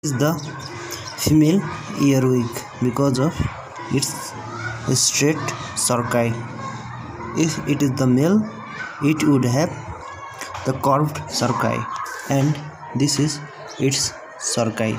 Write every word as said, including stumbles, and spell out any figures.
is the female earwig because of its straight cerci. If it is the male, it would have the curved cerci, and this is its cerci.